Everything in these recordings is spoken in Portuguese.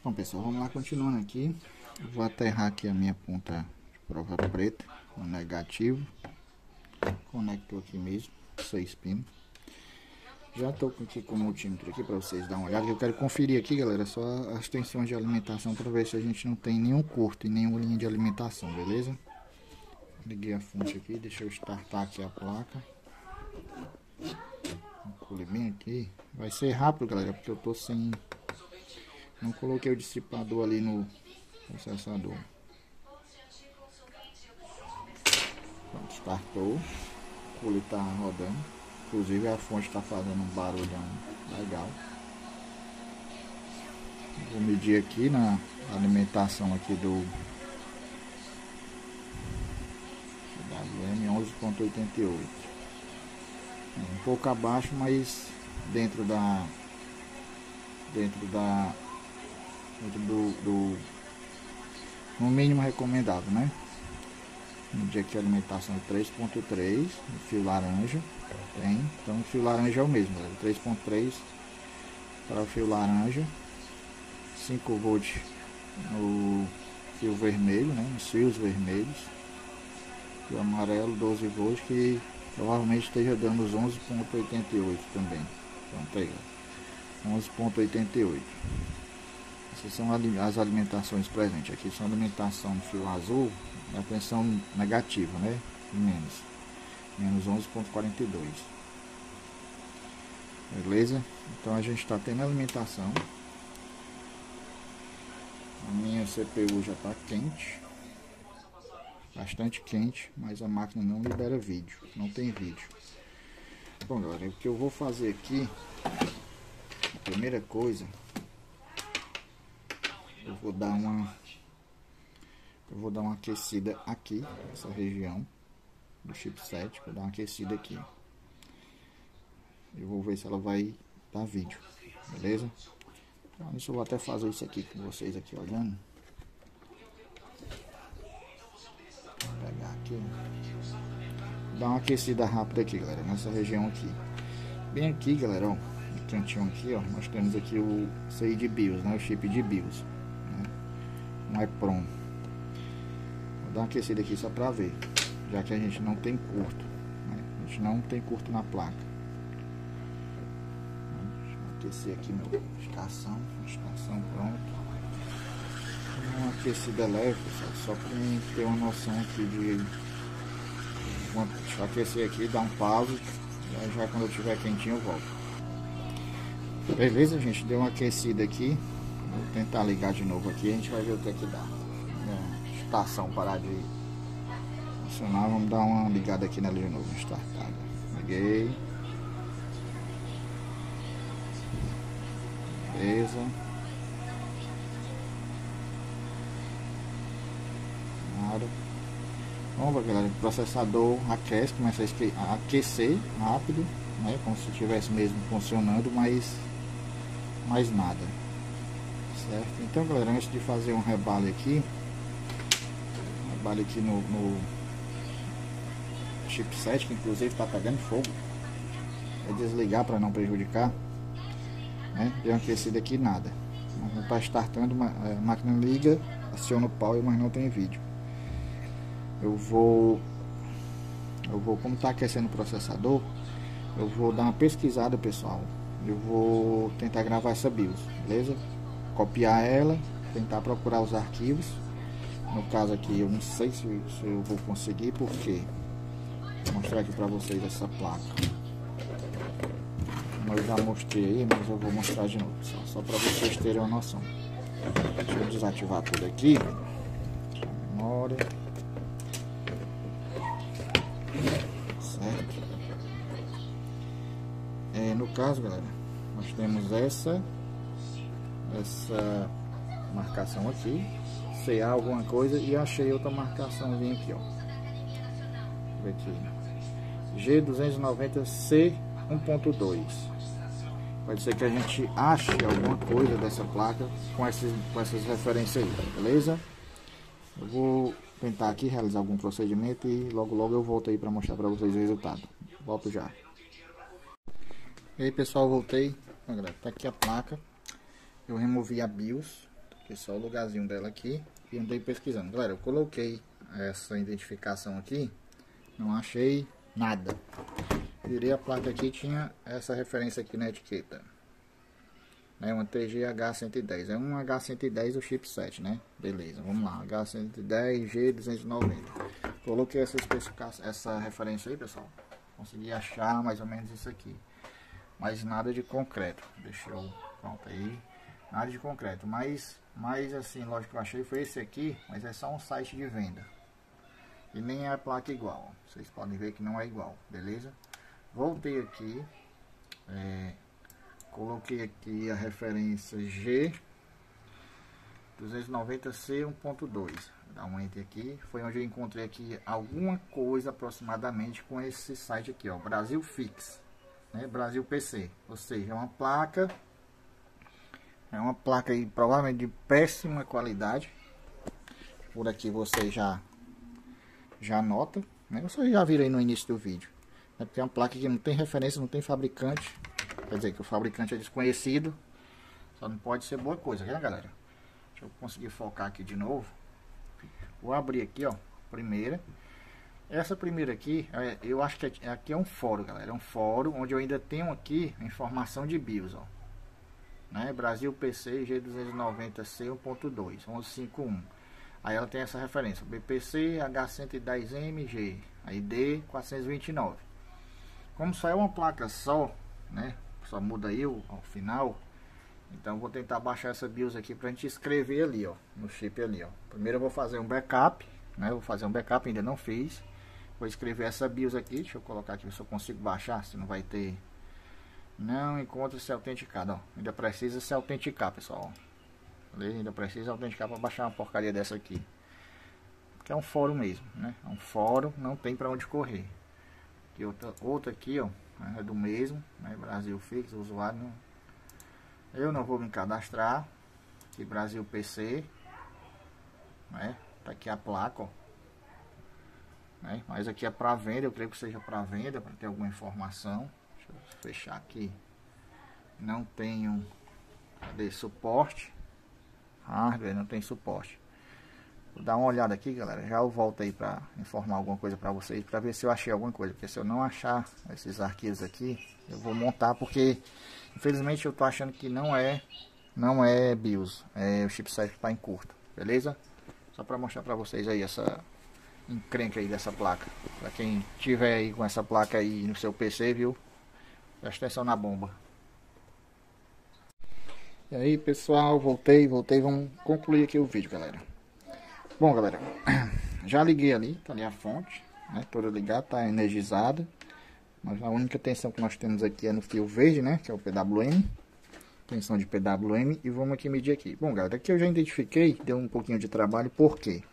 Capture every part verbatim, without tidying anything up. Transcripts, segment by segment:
Bom pessoal, vamos lá, continuando aqui. Eu vou aterrar aqui a minha ponta de prova preta no negativo. Conecto aqui mesmo, seis pinos. Já estou aqui com o multímetro aqui para vocês darem uma olhada. Eu quero conferir aqui, galera, só as tensões de alimentação para ver se a gente não tem nenhum curto e nenhuma linha de alimentação, beleza? Liguei a fonte aqui, deixa eu startar aqui a placa. Vou bem aqui. Vai ser rápido, galera, porque eu tô sem... Não coloquei o dissipador ali no processador. Pronto, startou. O cooler tá rodando. Inclusive a fonte tá fazendo um barulhão legal. Vou medir aqui na alimentação aqui do W M onze ponto oitenta e oito. Um pouco abaixo, mas dentro da dentro da dentro do, do no mínimo recomendável, né? Medir aqui a alimentação de três ponto três no fio laranja. Tem, então o fio laranja é o mesmo, três ponto três para o fio laranja, cinco volts no fio vermelho, né? Nos fios vermelhos, e o amarelo doze volts, que provavelmente esteja dando os onze ponto oitenta e oito também. Pronto aí, onze ponto oitenta e oito. Essas são as alimentações presentes. Aqui são alimentação no fio azul, a tensão negativa, né? Menos, menos onze ponto quarenta e dois. Beleza? Então a gente está tendo alimentação. A minha C P U já está quente, bastante quente, mas a máquina não libera vídeo, não tem vídeo. Bom, galera, o que eu vou fazer aqui, a primeira coisa, eu vou dar uma eu vou dar uma aquecida aqui nessa região do chipset. Vou dar uma aquecida aqui. Eu vou ver se ela vai dar vídeo, beleza? Então isso eu vou até fazer isso aqui com vocês aqui olhando. Vou pegar aqui, vou dar uma aquecida rápida aqui, galera, nessa região aqui. Bem aqui, galera, ó, no cantinho aqui, ó, nós temos aqui o C I de BIOS, né, o chip de BIOS, né, um EPROM. Vou dar uma aquecida aqui só pra ver, já que a gente não tem curto, né, a gente não tem curto na placa. Deixa eu aquecer aqui meu estação, estação pronto. Uma aquecida leve, pessoal, só pra mim ter uma noção aqui de... Deixa eu aquecer aqui, dar um pause, já, já quando eu tiver quentinho eu volto. Beleza, gente, deu uma aquecida aqui. Vou tentar ligar de novo aqui, a gente vai ver o que é que dá. A estação parar de funcionar, vamos dar uma ligada aqui nela de novo, startada. Liguei. Beleza. Nada. Vamos, galera, o processador aquece, começa a aquecer rápido, né? Como se estivesse mesmo funcionando, mas mais nada, certo? Então, galera, antes de fazer um rebale aqui, um rebale aqui no, no chipset, que inclusive está pegando fogo, vou desligar para não prejudicar, né? Deu uma aquecida aqui, nada, não está startando, a máquina liga, aciona o power, mas não tem vídeo. Eu vou, eu vou, como está aquecendo o processador, eu vou dar uma pesquisada, pessoal. Eu vou tentar gravar essa BIOS, beleza? Copiar ela, tentar procurar os arquivos. No caso aqui, eu não sei se, se eu vou conseguir, porque vou mostrar aqui para vocês essa placa. Eu já mostrei aí, mas eu vou mostrar de novo, pessoal, só para vocês terem uma noção. Deixa eu desativar tudo aqui. Memória. Certo. É, no caso, galera, nós temos essa essa marcação aqui, C A alguma coisa, e achei outra marcaçãozinha aqui, ó. Deixa eu ver aqui, G duzentos e noventa C um ponto dois. Pode ser que a gente ache alguma coisa dessa placa com essas, com essas referências aí, beleza? Eu vou tentar aqui realizar algum procedimento e logo logo eu volto aí para mostrar para vocês o resultado. Volto já. E aí, pessoal, voltei. Olha, tá aqui a placa. Eu removi a BIOS, que é só o lugarzinho dela aqui, e andei pesquisando. Galera, eu coloquei essa identificação aqui, não achei nada. Virei a placa aqui, tinha essa referência aqui na etiqueta. É uma T G H cento e dez, é um H cento e dez o chipset, né? Beleza, vamos lá, H cento e dez G duzentos e noventa. Coloquei essa especificação, essa referência aí, pessoal. Consegui achar mais ou menos isso aqui. Mas nada de concreto. Deixa eu, pronto aí. Nada de concreto, mas, mas assim, lógico que eu achei foi esse aqui, mas é só um site de venda. E nem é a placa igual, vocês podem ver que não é igual, beleza? Voltei aqui. É... Coloquei aqui a referência G duzentos e noventa C um ponto dois. Vou dar um enter aqui. Foi onde eu encontrei aqui alguma coisa aproximadamente com esse site aqui, ó, Brasil Fix, né? Brasil P C. Ou seja, é uma placa, é uma placa aí provavelmente de péssima qualidade. Por aqui você já já nota, né? Você já viram aí no início do vídeo. É porque é uma placa que não tem referência, não tem fabricante. Quer dizer que o fabricante é desconhecido. Só não pode ser boa coisa, né, galera? Deixa eu conseguir focar aqui de novo. Vou abrir aqui, ó, primeira. Essa primeira aqui, eu acho que aqui é um fórum, galera. É um fórum onde eu ainda tenho aqui a informação de BIOS, ó, né? Brasil P C G duzentos e noventa C um ponto dois, onze cinquenta e um. Aí ela tem essa referência, B P C H cento e dez M G, aí D quatrocentos e vinte e nove. Como só é uma placa só, né? Só muda aí o, ao final. Então vou tentar baixar essa BIOS aqui pra gente escrever ali, ó, no chip ali, ó. Primeiro eu vou fazer um backup, né? Vou fazer um backup, ainda não fiz. Vou escrever essa BIOS aqui, deixa eu colocar aqui se eu consigo baixar, se não vai ter. Não encontra-se autenticado, ó. Ainda precisa se autenticar, pessoal. Beleza? Ainda precisa autenticar para baixar uma porcaria dessa aqui. Que é um fórum mesmo, né? É um fórum, não tem para onde correr. Aqui outra, outra aqui, ó, é do mesmo, né? Brasil Fix, usuário. Não... Eu não vou me cadastrar. Aqui Brasil P C, né? Tá aqui a placa, ó. Né? Mas aqui é para venda, eu creio que seja para venda, para ter alguma informação. Deixa eu fechar aqui. Não tenho, cadê? Suporte. Hardware, não tem suporte. Vou dar uma olhada aqui, galera. Já eu volto aí para informar alguma coisa para vocês, para ver se eu achei alguma coisa. Porque se eu não achar esses arquivos aqui, eu vou montar, porque infelizmente eu tô achando que não é não é BIOS, é o chipset que tá em curto, beleza? Só para mostrar para vocês aí essa encrenca aí dessa placa. Para quem tiver aí com essa placa aí no seu P C, viu? Presta atenção na bomba. E aí, pessoal, voltei, voltei, vamos concluir aqui o vídeo, galera. Bom, galera, já liguei ali, tá ali a fonte, né, toda ligada, tá energizada. Mas a única tensão que nós temos aqui é no fio verde, né, que é o P W M. Tensão de P W M, e vamos aqui medir aqui. Bom, galera, aqui eu já identifiquei, deu um pouquinho de trabalho, por quê?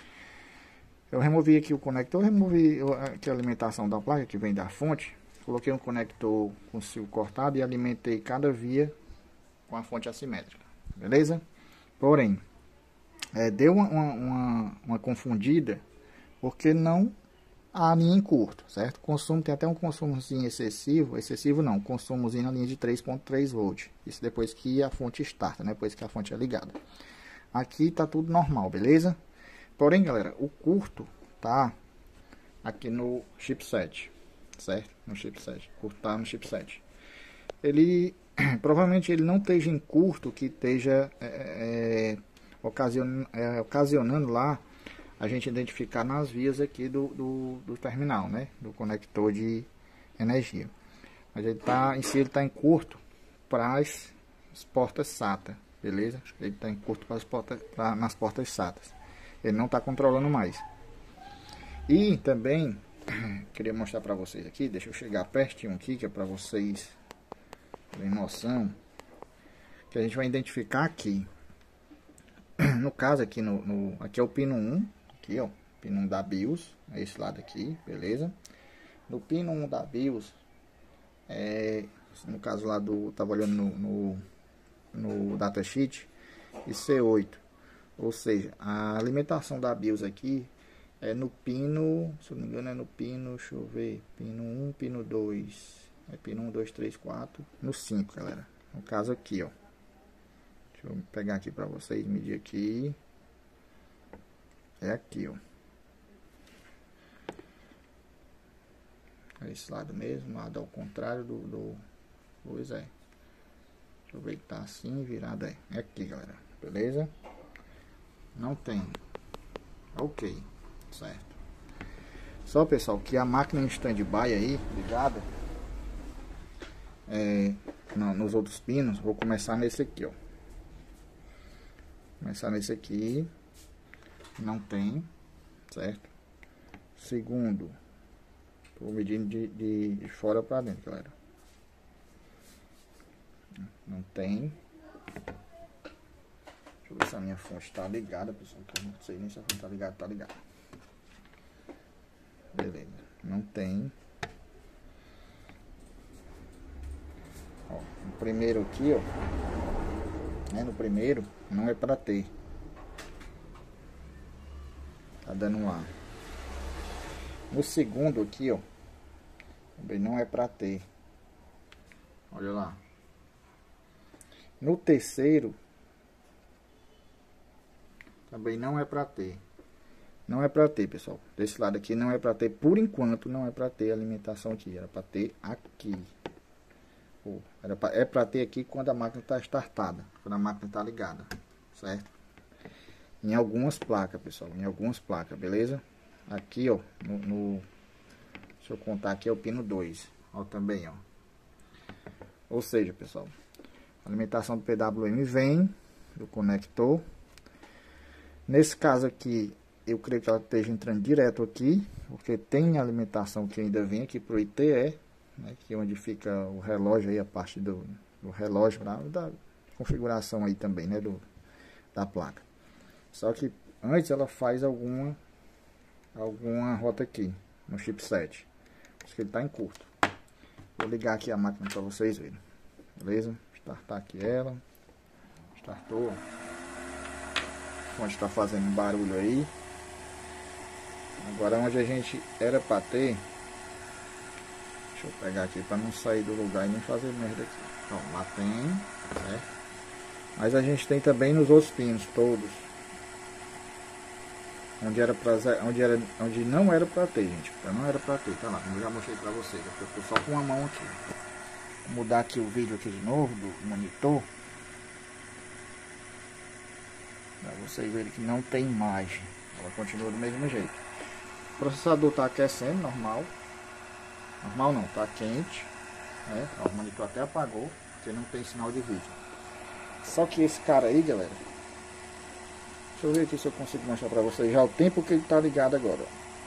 Eu removi aqui o conector, removi aqui a alimentação da placa que vem da fonte. Coloquei um conector com o fio cortado e alimentei cada via com a fonte assimétrica, beleza? Porém, é, deu uma, uma, uma confundida, porque não há linha em curto, certo? Consumo, tem até um consumozinho excessivo, excessivo não, consumozinho na linha de três ponto três volts. Isso depois que a fonte starta, né? Depois que a fonte é ligada. Aqui tá tudo normal, beleza? Porém, galera, o curto tá aqui no chipset, certo? No chipset, o curto tá no chipset. Ele provavelmente ele não esteja em curto, que esteja é, é, ocasion, é, ocasionando lá a gente identificar nas vias aqui do, do, do terminal, né? Do conector de energia. Mas ele tá, em si ele está em curto para as, as portas SATA, beleza? Ele está em curto para as portas, pra, nas portas SATA. Ele não está controlando mais. E também queria mostrar para vocês aqui, deixa eu chegar pertinho aqui, que é para vocês terem noção, que a gente vai identificar aqui. No caso aqui, no, no, aqui é o pino um, aqui ó, pino um da BIOS, é esse lado aqui, beleza? No pino um da BIOS, é, no caso lá do, tava olhando no, no, no datasheet, e C oito, ou seja, a alimentação da BIOS aqui é no pino, se eu não me engano é no pino, deixa eu ver, pino um, pino dois, é pino um, dois, três, quatro, no cinco, galera, no caso aqui ó, deixa Deixa eu pegar aqui para vocês, medir aqui. É aqui, ó. É esse lado mesmo, lado ao contrário do... do pois é. Deixa eu ver que tá assim, virado aí. É aqui, galera. Beleza? Não tem. Ok. Certo. Só, pessoal, que a máquina em stand-by aí, ligada. É, não, nos outros pinos, vou começar nesse aqui, ó. Começar nesse aqui. Não tem. Certo? Segundo. Tô medindo de, de, de fora pra dentro, galera. Não tem. Deixa eu ver se a minha fonte tá ligada, pessoal. Que eu não sei nem se a fonte tá ligada, tá ligada. Beleza. Não tem. Ó, no primeiro aqui, ó. Né, no primeiro, não é pra ter. Tá dando um ar. No segundo aqui, ó. Também não é pra ter. Olha lá. No terceiro, também não é pra ter. Não é pra ter, pessoal. Desse lado aqui não é pra ter. Por enquanto, não é pra ter alimentação aqui. Era pra ter aqui. Oh, era pra, é pra ter aqui quando a máquina tá startada. Quando a máquina tá ligada. Certo? Em algumas placas, pessoal. Em algumas placas, beleza? Aqui, ó. No, no, deixa eu contar aqui, é o pino dois. Ó, também, ó. Ou seja, pessoal. A alimentação do P W M vem do conector. Nesse caso aqui, eu creio que ela esteja entrando direto aqui, porque tem alimentação que ainda vem aqui para o I T E, né, que é onde fica o relógio aí, a parte do, do relógio, lá, da configuração aí também, né, do, da placa. Só que antes ela faz alguma, alguma rota aqui, no chipset. Acho que ele está em curto. Vou ligar aqui a máquina para vocês verem, beleza? Startar aqui ela. Startou. A fonte está fazendo barulho aí. Agora onde a gente era para ter. Deixa eu pegar aqui para não sair do lugar e nem fazer merda aqui. Então, lá tem, né? Mas a gente tem também nos outros pinos todos. Onde era pra, onde era, onde não era para ter, gente. Não era para ter, tá lá. Eu já mostrei para vocês. Eu tô só com uma mão aqui. Vou mudar aqui o vídeo aqui de novo do monitor. Para vocês verem que não tem imagem. Ela continua do mesmo jeito. O processador está aquecendo, normal. Normal não, está quente. Né? Ó, o monitor até apagou, porque não tem sinal de vídeo. Só que esse cara aí, galera. Deixa eu ver aqui se eu consigo mostrar para vocês já o tempo que ele está ligado agora.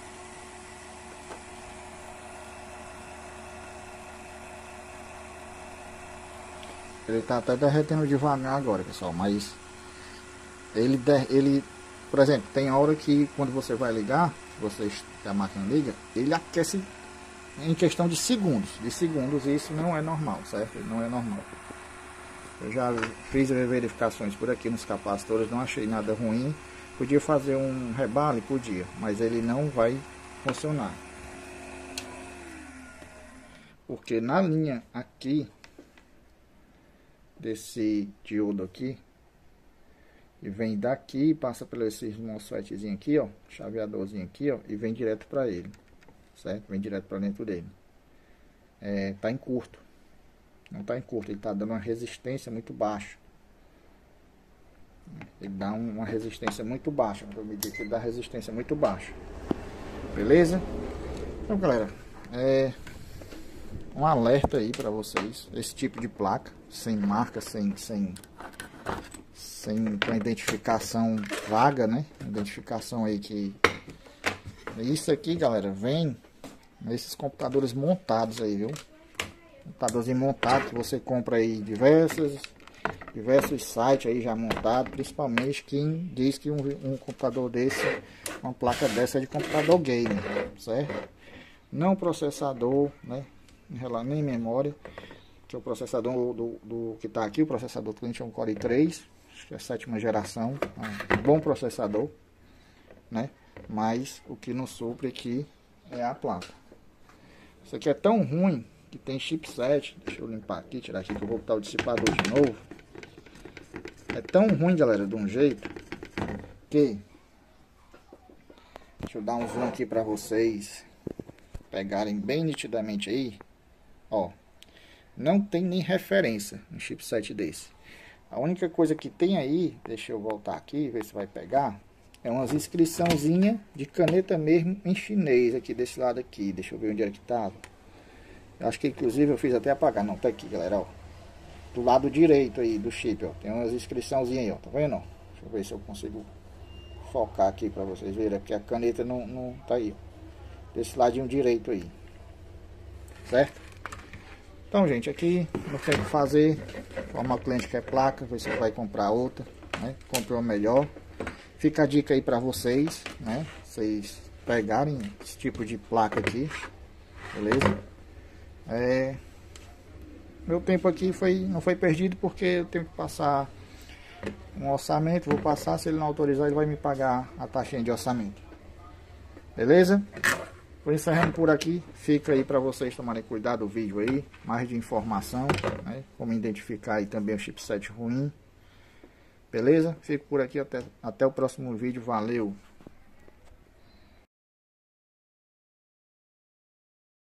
Ele está até derretendo devagar agora, pessoal, mas ele, ele, por exemplo, tem hora que quando você vai ligar, você, a máquina liga, ele aquece em questão de segundos, de segundos, e isso não é normal, certo? Não é normal. Eu já fiz verificações por aqui nos capacitores, não achei nada ruim. Podia fazer um rebale, podia, mas ele não vai funcionar. Porque na linha aqui, desse diodo aqui, e vem daqui, passa por esses MOSFETzinho aqui, ó, chaveadorzinho aqui, ó, e vem direto para ele, certo? Vem direto para dentro dele. É, tá em curto, não tá em curto, ele tá dando uma resistência muito baixa. Ele dá uma resistência muito baixa, vou medir que ele dá resistência muito baixa, beleza? Então, galera, é um alerta aí para vocês, esse tipo de placa, sem marca, sem, sem, sem com identificação vaga, né? Identificação aí que... Isso aqui, galera, vem nesses computadores montados aí, viu? Computadores montados que você compra aí diversas, diversos sites aí já montados, principalmente quem diz que um, um computador desse, uma placa dessa é de computador game, certo? Não processador, né? Nem memória, que é o processador do, do que está aqui, o processador do cliente é um Core i três, acho que é a sétima geração, um bom processador, né? Mas o que nos supre aqui é a placa. Isso aqui é tão ruim que tem chipset. Deixa eu limpar aqui, tirar aqui que eu vou botar o dissipador de novo. É tão ruim, galera, de um jeito que... Deixa eu dar um zoom aqui pra vocês pegarem bem nitidamente aí. Ó, não tem nem referência um chipset desse. A única coisa que tem aí, deixa eu voltar aqui, ver se vai pegar, é umas inscriçãozinha de caneta mesmo em chinês aqui desse lado aqui. Deixa eu ver onde é que tava. Eu acho que inclusive eu fiz até apagar. Não, tá aqui, galera, ó. Do lado direito aí do chip, ó. Tem umas inscriçãozinha aí, ó. Tá vendo, ó? Deixa eu ver se eu consigo focar aqui pra vocês verem. Porque a caneta não, não tá aí, ó. Desse ladinho direito aí. Certo? Então, gente, aqui não tem o que fazer. Como o cliente quer placa, você vai comprar outra, né? Comprou melhor. Fica a dica aí pra vocês, né? Vocês pegarem esse tipo de placa aqui, beleza? É... Meu tempo aqui foi, não foi perdido porque eu tenho que passar um orçamento. Vou passar, se ele não autorizar, ele vai me pagar a taxinha de orçamento. Beleza? Vou encerrando por aqui. Fica aí para vocês tomarem cuidado do vídeo aí. Mais de informação, né? Como identificar aí também o chipset ruim. Beleza? Fico por aqui até, até o próximo vídeo. Valeu!